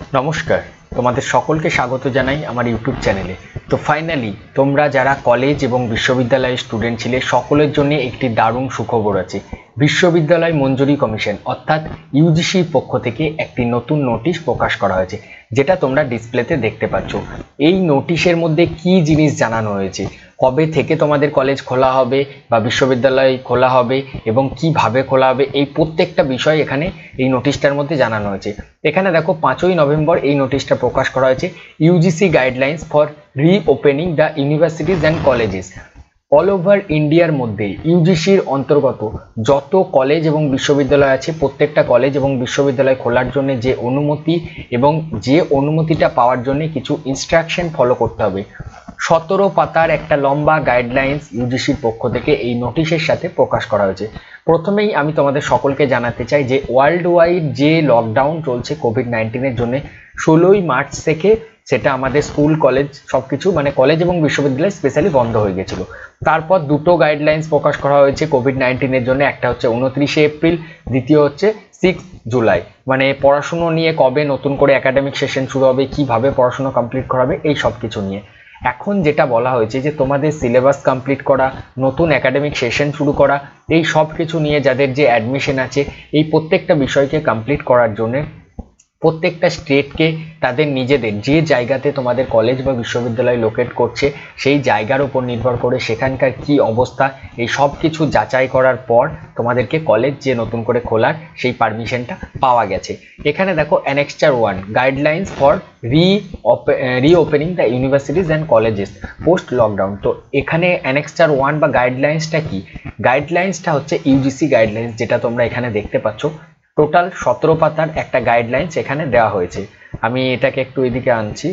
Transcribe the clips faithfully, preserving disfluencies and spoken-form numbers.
নমস্কার, তোমাদের সকলকে স্বাগত জানাই আমার ইউটিউব চ্যানেলে। তো ফাইনালি তোমরা যারা কলেজ এবং বিশ্ববিদ্যালয়ের স্টুডেন্ট ছিলে সকলের জন্য একটি দারুণ সুখবর আছে। বিশ্ববিদ্যালয় মঞ্জুরি কমিশন অর্থাৎ ইউজিসির পক্ষ থেকে একটি নতুন নোটিশ প্রকাশ করা হয়েছে, যেটা তোমরা ডিসপ্লেতে দেখতে পাচ্ছ। এই নোটিশের মধ্যে কি জিনিস জানানো হয়েছে, কবে থেকে তোমাদের কলেজ খোলা হবে বা বিশ্ববিদ্যালয় খোলা হবে এবং কিভাবে খোলা হবে, এই প্রত্যেকটা বিষয় এখানে এই নোটিশটার মধ্যে জানানো হয়েছে। এখানে দেখো পাঁচই নভেম্বর এই নোটিশটা প্রকাশ করা হয়েছে। UGC guidelines for reopening the universities and colleges all over ইন্ডিয়ার মধ্যে ইউজিসির অন্তর্গত যত কলেজ এবং বিশ্ববিদ্যালয় আছে প্রত্যেকটা কলেজ এবং বিশ্ববিদ্যালয় খোলার জন্য যে অনুমতি এবং যে অনুমতিটা পাওয়ার জন্য কিছু ইনস্ট্রাকশন ফলো করতে হবে, সতেরো পাতার একটা লম্বা গাইডলাইন্স ইউজিসির পক্ষ থেকে এই নোটিশের সাথে প্রকাশ করা হয়েছে। প্রথমেই আমি তোমাদের সকলকে জানাতে চাই যে ওয়ার্ল্ড ওয়াইড যে লকডাউন চলছে কোভিড নাইন্টিনের জন্য, ষোলোই মার্চ থেকে সেটা আমাদের স্কুল কলেজ সবকিছু মানে কলেজ এবং বিশ্ববিদ্যালয় স্পেশালি বন্ধ হয়ে গেছিল। তারপর দুটো গাইডলাইন্স প্রকাশ করা হয়েছে কোভিড নাইন্টিনের জন্য, একটা হচ্ছে উনত্রিশে এপ্রিল, দ্বিতীয় হচ্ছে সিক্স জুলাই। মানে পড়াশুনো নিয়ে কবে নতুন করে একাডেমিক সেশন শুরু হবে, কিভাবে পড়াশুনো কমপ্লিট করা হবে, এই সব কিছু নিয়ে। এখন যেটা বলা হয়েছে যে তোমাদের সিলেবাস কমপ্লিট করা, নতুন একাডেমিক সেশন শুরু করা, এই সব কিছু নিয়ে যাদের যে অ্যাডমিশন আছে এই প্রত্যেকটা বিষয়কে কমপ্লিট করার জন্য প্রত্যেকটা স্টেটকে তাদের নিজেদের যে জায়গাতে তোমাদের কলেজ বা বিশ্ববিদ্যালয় লোকেট করছে সেই জায়গার উপর নির্ভর করে সেখানকার কি অবস্থা এই সব কিছু যাচাই করার পর তোমাদেরকে কলেজ যে নতুন করে খোলার সেই পারমিশনটা পাওয়া গেছে। এখানে দেখো annexure one guidelines for re reopening the universities and colleges post lockdown. তো এখানে অ্যানেক্সচার ওয়ান বা গাইডলাইন্সটা কি? গাইডলাইন্সটা হচ্ছে ইউজিসি গাইডলাইন্স, যেটা তোমরা এখানে দেখতে পাচ্ছ। টোটাল সতেরো পাতার একটা গাইডলাইন্স এখানে দেওয়া হয়েছে। আমি এটাকে একটু এদিকে আনছি।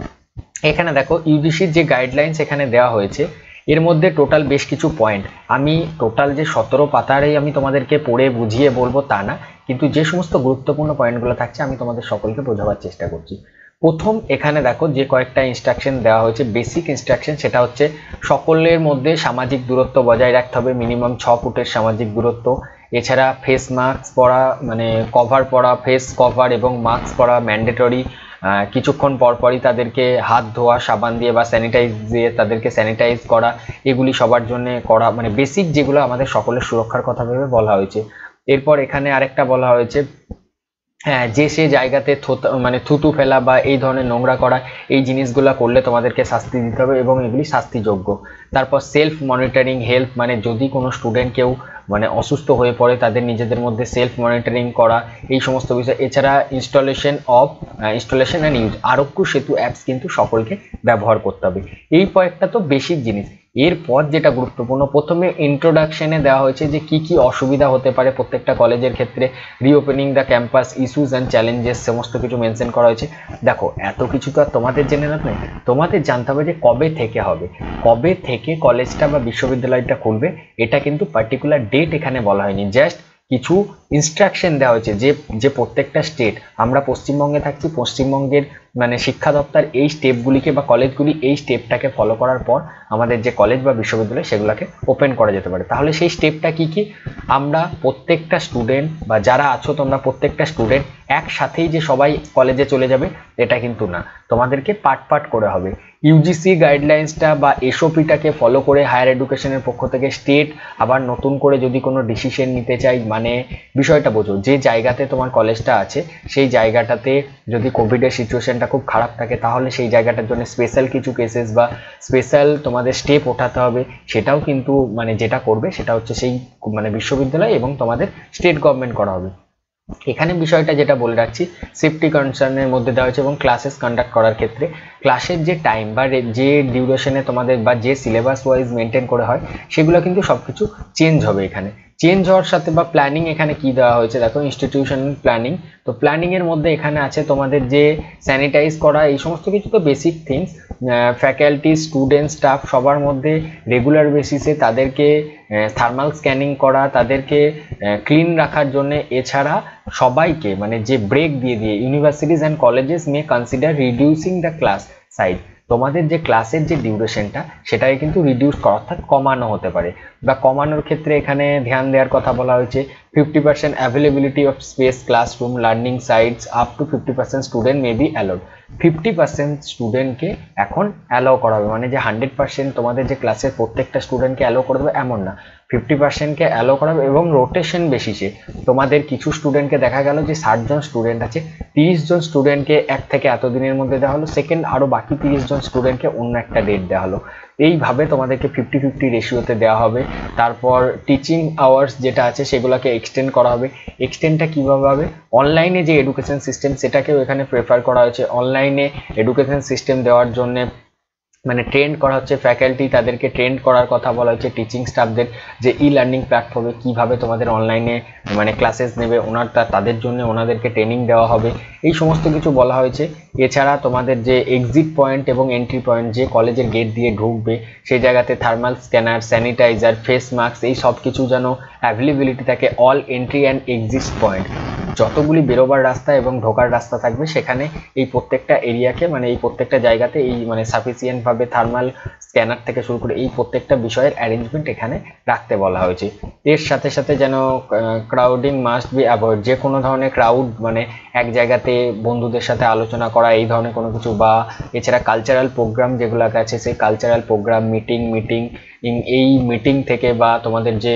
এখানে দেখো ইউজিসির যে গাইডলাইন্স এখানে দেওয়া হয়েছে এর মধ্যে টোটাল বেশ কিছু পয়েন্ট, আমি টোটাল যে সতেরো পাতারেই আমি তোমাদেরকে পড়ে বুঝিয়ে বলবো তা না, কিন্তু যে সমস্ত গুরুত্বপূর্ণ পয়েন্টগুলো থাকছে আমি তোমাদের সকলকে বোঝাবার চেষ্টা করছি। প্রথম এখানে দেখো যে কয়েকটা ইনস্ট্রাকশন দেওয়া হয়েছে, বেসিক ইনস্ট্রাকশন, সেটা হচ্ছে সকলের মধ্যে সামাজিক দূরত্ব বজায় রাখতে হবে, মিনিমাম ছ ফুটের সামাজিক দূরত্ব। এছাড়া ফেস মাস্ক পরা মানে কভার পরা, ফেস কভার এবং মাস্ক পরা ম্যান্ডেটরি। কিছুক্ষণ পরপরই তাদেরকে হাত ধোয়া সাবান দিয়ে বা স্যানিটাইজ দিয়ে তাদেরকে স্যানিটাইজ করা, এগুলি সবার জন্য করা, মানে বেসিক যেগুলো আমাদের সকলের সুরক্ষার কথা ভেবে বলা হয়েছে। এরপর এখানে আরেকটা বলা হয়েছে, হ্যাঁ, যে সে জায়গাতে মানে থুতু ফেলা বা এই ধরনের নোংরা করা এই জিনিসগুলো করলে তোমাদেরকে শাস্তি দিতে হবে এবং এগুলি শাস্তিযোগ্য। তারপর সেলফ মনিটরিং হেল্প, মানে যদি কোনো স্টুডেন্ট কেউ মানে অসুস্থ হয়ে পড়ে তাদের নিজেদের মধ্যে সেলফ মনিটরিং করা, এই সমস্ত বিষয়। এছাড়া installation of installation and use Aarogya Setu apps কিন্তু সকলকে ব্যবহার করতে হবে। এই কয়েকটা তো বেসিক জিনিস। এরপর যেটা গুরুত্বপূর্ণ, প্রথমে ইন্ট্রোডাকশনে দেওয়া হয়েছে যে কি কি অসুবিধা হতে পারে প্রত্যেকটা কলেজের ক্ষেত্রে, reopening the campus issues and challenges সমস্ত কিছু মেনশন করা হয়েছে। দেখো এত কিছু তো আর তোমাদের জেনে না, তোমাদের জানতে হবে যে কবে থেকে হবে, কবে থেকে কলেজটা বা বিশ্ববিদ্যালয়টা খুলবে। এটা কিন্তু পার্টিকুলার ডেট এখানে বলা হয়নি, জাস্ট কিছু ইনস্ট্রাকশন দেওয়া হয়েছে যে যে প্রত্যেকটা স্টেট, আমরা পশ্চিমবঙ্গে থাকছি, পশ্চিমবঙ্গের মানে শিক্ষা দপ্তর এই স্টেপগুলিকে বা কলেজগুলি এই স্টেপটাকে ফলো করার পর আমাদের যে কলেজ বা বিশ্ববিদ্যালয় সেগুলোকে ওপেন করা যেতে পারে। তাহলে সেই স্টেপটা কি কি? আমরা প্রত্যেকটা স্টুডেন্ট বা যারা আছো তোমরা প্রত্যেকটা স্টুডেন্ট একসাথেই যে সবাই কলেজে চলে যাবে এটা কিন্তু না, তোমাদেরকে পার্ট পার্ট করে হবে। ইউজিসি গাইডলাইন্সটা বা এসওপিটাকে ফলো করে হায়ার এডুকেশনের পক্ষ থেকে স্টেট আবার নতুন করে যদি কোনো ডিসিশন নিতে চাই, মানে বিষয়টা বোঝো, যে জায়গাতে তোমার কলেজটা আছে সেই জায়গাটাতে যদি কোভিডের সিচুয়েশনটা খুব খারাপ থাকে তাহলে সেই জায়গাটার জন্য স্পেশাল কিছু কেসেস বা স্পেশাল তোমাদের স্টেপ ওঠাতে হবে। সেটাও কিন্তু মানে যেটা করবে সেটা হচ্ছে সেই মানে বিশ্ববিদ্যালয় এবং তোমাদের স্টেট গভর্নমেন্ট করা হবে। এখানে বিষয়টা যেটা বলে রাখছি, সেফটি কনসার্নের মধ্যে দেওয়া হয়েছে এবং ক্লাসেস কন্ডাক্ট করার ক্ষেত্রে ক্লাসের যে টাইম বা যে ডিউরেশনে তোমাদের বা যে সিলেবাস ওয়াইজ মেনটেন করে হয় সেগুলো কিন্তু সব কিছু চেঞ্জ হবে। এখানে চেঞ্জ হওয়ার সাথে বা প্ল্যানিং এখানে কি দেওয়া হয়েছে দেখো, ইনস্টিটিউশনাল প্ল্যানিং। তো প্ল্যানিং এর মধ্যে এখানে আছে তোমাদের যে স্যানিটাইজ করা, এই সমস্ত কিছু তো basic things. Faculty, student, staff সবার মধ্যে রেগুলার বেসিসে তাদেরকে থার্মাল স্ক্যানিং করা, তাদেরকে ক্লিন রাখার জন্য। এছাড়া সবাইকে মানে যে ব্রেক দিয়ে দিয়ে universities and colleges may consider reducing the class size, তোমাদের যে ক্লাসের যে ডিউরেশনটা সেটাকে কিন্তু রিডিউস করা অর্থাৎ কমানো হতে পারে বা কমানোর ক্ষেত্রে এখানে ধ্যান দেওয়ার কথা বলা হয়েছে fifty percent availability of space classroom learning sites up to fifty percent student may be allowed fifty percent স্টুডেন্টকে এখন অ্যালাউ করা হবে মানে যে হান্ড্রেড পার্সেন্ট তোমাদের যে ক্লাসের প্রত্যেকটা স্টুডেন্টকে অ্যালাউ করে দেবে এমন না ফিফটি পার্সেন্টকে অ্যালাউ করা হবে এবং রোটেশন বেসিসে তোমাদের কিছু স্টুডেন্টকে দেখা গেল যে ষাট জন স্টুডেন্ট আছে তিরিশ জন স্টুডেন্টকে এক থেকে এত দিনের মধ্যে দেওয়া হলো সেকেন্ড আরও বাকি তিরিশ জন স্টুডেন্টকে অন্য একটা ডেট দেওয়া হলো এইভাবে তোমাদেরকে ফিফটি ফিফটি রেশিওতে দেওয়া হবে তারপর টিচিং আওয়ার্স যেটা আছে সেগুলোকে এক্সটেন্ড করা হবে এক্সটেন্ডটা কীভাবে হবে অনলাইনে যে এডুকেশন সিস্টেম সেটাকেও এখানে প্রেফার করা হয়েছে অনলাইনে এডুকেশন সিস্টেম দেওয়ার জন্য মানে ট্রেন্ড করা হচ্ছে ফ্যাকাল্টি তাদেরকে ট্রেন্ড করার কথা বলা হচ্ছে টিচিং স্টাফদের যে ই লার্নিং প্ল্যাটফর্মে কীভাবে তোমাদের অনলাইনে মানে ক্লাসেস নেবে ওনার তাদের জন্য ওনাদেরকে ট্রেনিং দেওয়া হবে এই সমস্ত কিছু বলা হয়েছে এছাড়া তোমাদের যে এক্সিট পয়েন্ট এবং এন্ট্রি পয়েন্ট যে কলেজের গেট দিয়ে ঢুকবে সেই জায়গাতে thermal scanner sanitiser face mask এই সব কিছু যেন অ্যাভেলেবিলিটি থাকে all entry and exit point যতগুলি বেরোবার রাস্তা এবং ঢোকার রাস্তা থাকবে সেখানে এই প্রত্যেকটা এরিয়াকে মানে এই প্রত্যেকটা জায়গাতে এই মানে সাফিসিয়েন্টভাবে থার্মাল স্ক্যানার থেকে শুরু করে এই প্রত্যেকটা বিষয়ের অ্যারেঞ্জমেন্ট এখানে রাখতে বলা হয়েছে এর সাথে সাথে যেন ক্রাউডিং মাস্ট বি অ্যাভয়েড যে কোনো ধরনের ক্রাউড মানে এক জায়গাতে বন্ধুদের সাথে আলোচনা করা এই ধরনের কোনো কিছু বা এছাড়া কালচারাল প্রোগ্রাম যেগুলো আছে সেই কালচারাল প্রোগ্রাম মিটিং মিটিং এই মিটিং থেকে বা তোমাদের যে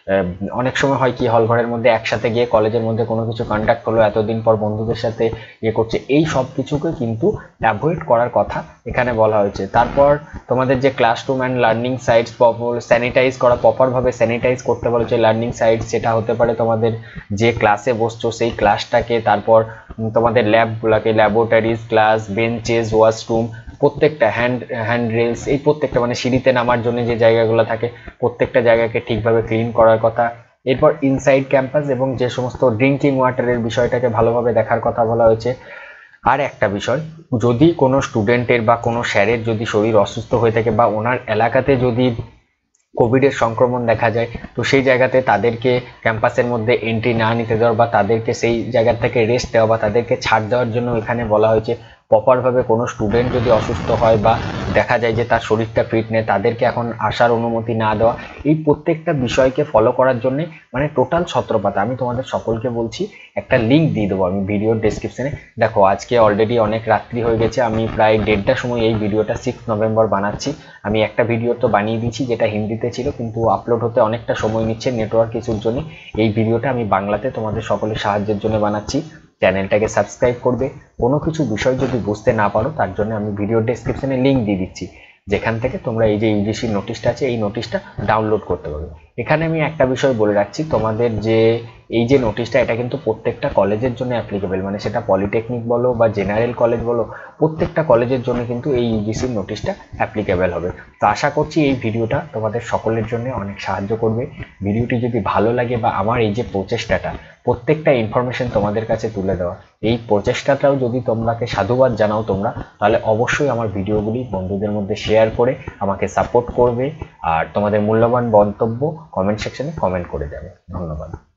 অনেক সময় হয় কি হল ঘরের মধ্যে একসাথে গিয়ে কলেজের মধ্যে কোনো কিছু কন্ডাক্ট হলো এতদিন পর বন্ধুদের সাথে ইয়ে করছে এই সব কিছুকে কিন্তু অ্যাভয়েড করার কথা এখানে বলা হয়েছে তারপর তোমাদের যে classroom and learning sites proper sanitise করা প্রপারভাবে স্যানিটাইজ করতে বলেছে লার্নিং সাইটস সেটা হতে পারে তোমাদের যে ক্লাসে বসছো সেই ক্লাসটাকে তারপর তোমাদের ল্যাবগুলোকে ল্যাবরেটরিজ ক্লাস বেঞ্চেস ওয়াশরুম প্রত্যেকটা হ্যান্ড হ্যান্ড রেলস এই প্রত্যেকটা মানে সিঁড়িতে নামার জন্য যে জায়গাগুলো থাকে প্রত্যেকটা জায়গাকে ঠিকভাবে ক্লিন করার কথা এরপর ইনসাইড ক্যাম্পাস এবং যে সমস্ত ড্রিঙ্কিং ওয়াটারের বিষয়টাকে ভালোভাবে দেখার কথা বলা হয়েছে আর একটা বিষয় যদি কোনো স্টুডেন্টের বা কোনো স্যারের যদি শরীর অসুস্থ হয়ে থাকে বা ওনার এলাকাতে যদি কোভিডের সংক্রমণ দেখা যায় তো সেই জায়গাতে তাদেরকে ক্যাম্পাসের মধ্যে এন্ট্রি না নিতে দেওয়া বা তাদেরকে সেই জায়গা থেকে রেস্ট দেওয়া বা তাদেরকে ছাড় দেওয়ার জন্য এখানে বলা হয়েছে প্রপারভাবে কোনো স্টুডেন্ট যদি অসুস্থ হয় বা দেখা যায় যে তার শরীরটা ফিট নেই তাদেরকে এখন আসার অনুমতি না দেওয়া এই প্রত্যেকটা বিষয়কে ফলো করার জন্য মানে টোটাল সতেরো পাতা আমি তোমাদের সকলকে বলছি একটা লিঙ্ক দিয়ে দেবো আমি ভিডিওর ডেসক্রিপশনে দেখো আজকে অলরেডি অনেক রাত্রি হয়ে গেছে আমি প্রায় দেড়টার সময় এই ভিডিওটা সিক্স নভেম্বর বানাচ্ছি আমি একটা ভিডিও তো বানিয়ে দিয়েছি যেটা হিন্দিতে ছিল কিন্তু আপলোড হতে অনেকটা সময় নিচ্ছে নেটওয়ার্ক ইস্যুর জন্য এই ভিডিওটা আমি বাংলাতে তোমাদের সকলের সাহায্যের জন্য বানাচ্ছি চ্যানেলটাকে সাবস্ক্রাইব করবে কোনো কিছু বিষয় যদি বুঝতে না পারো তার জন্য আমি ভিডিও ডেসক্রিপশনে লিঙ্ক দিয়ে দিচ্ছি যেখান থেকে তোমরা এই যে ইউজিসি নোটিশটা আছে এই নোটিশটা ডাউনলোড করতে পারবে এখানে আমি একটা বিষয় বলে রাখছি তোমাদের যে এই যে নোটিশটা এটা কিন্তু প্রত্যেকটা কলেজের জন্য অ্যাপ্লিকেবল মানে সেটা পলিটেকনিক বলো বা জেনারেল কলেজ বলো প্রত্যেকটা কলেজের জন্য কিন্তু এই ইউজিসির নোটিশটা অ্যাপ্লিকেবল হবে তো আশা করছি এই ভিডিওটা তোমাদের সকলের জন্য অনেক সাহায্য করবে ভিডিওটি যদি ভালো লাগে বা আমার এই যে প্রচেষ্টাটা প্রত্যেকটা ইনফরমেশন তোমাদের কাছে তুলে দেওয়া এই প্রচেষ্টাটাও যদি তোমরাকে সাধুবাদ জানাও তোমরা তাহলে অবশ্যই আমার ভিডিওগুলি বন্ধুদের মধ্যে শেয়ার করে আমাকে সাপোর্ট করবে আর তোমাদের মূল্যবান মন্তব্য কমেন্ট সেকশনে কমেন্ট করে যাবে ধন্যবাদ।